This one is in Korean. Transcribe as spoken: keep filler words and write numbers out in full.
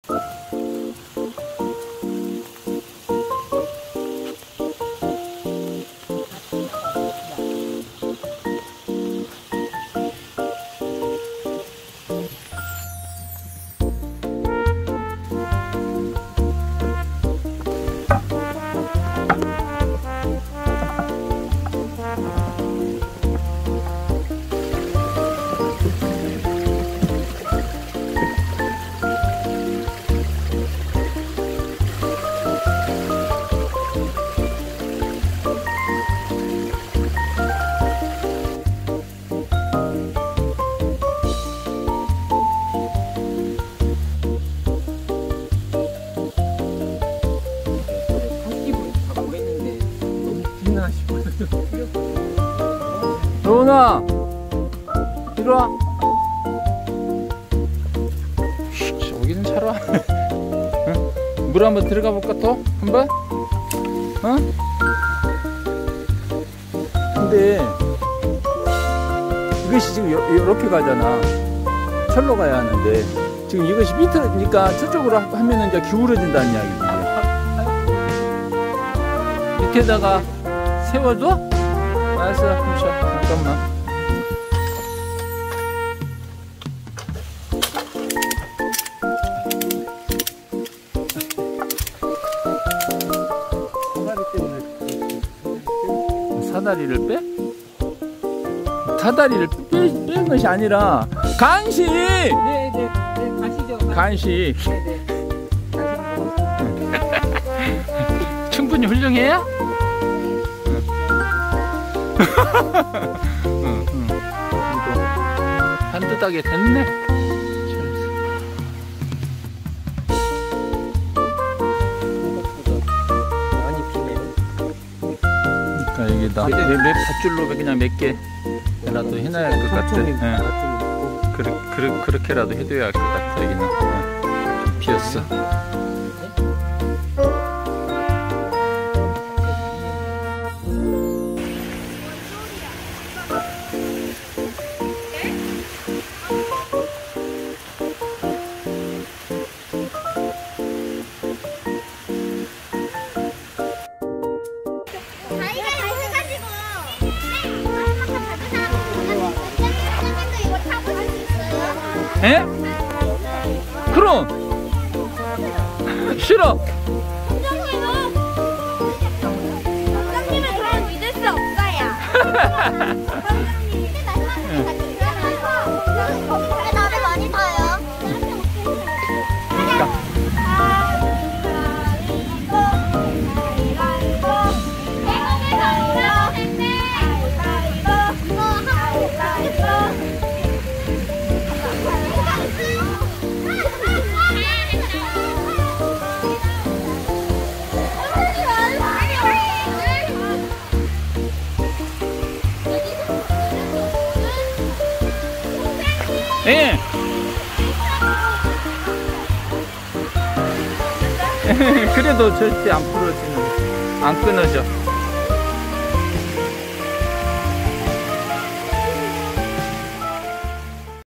로운아, 이리 와. 저기 좀 차로 와. 응? 물 한번 들어가 볼까 또? 한번? 어? 근데 이것이 지금 이렇게 가잖아. 철로 가야 하는데 지금 이것이 밑으니까 저쪽으로 하면은 이제 기울어진다는 이야기지. 밑에다가 세워줘? 알았어, 잠깐만. 사다리를 빼? 사다리를 빼, 뺀 것이 아니라 간식! 네네 네, 네, 가시죠. 간식. 네네. 충분히 훌륭해요? 응, 응. 반듯하게 됐네. 많이 피네요. 그러니까 여기다 몇 밧줄로 그냥 몇 개라도 해놔야 할 것 같아. 응. 그르, 그르, 그렇게라도 해둬야 할 것 같아. 여기는 응. 비었어. 에? 그럼 싫어. 선생님은 그럼 믿을 수 없어요. 나를 많이 봐요. 예. 그래도 절대 안 부러지는, 안 끊어져.